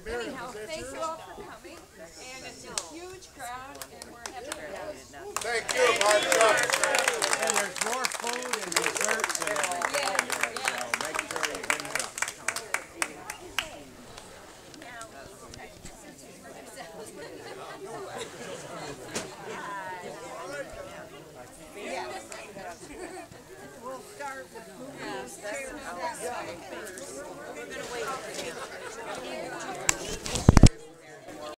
Anyhow, thank you all for coming, and it's a huge crowd, and we're happy to have you. Thank you, Martha.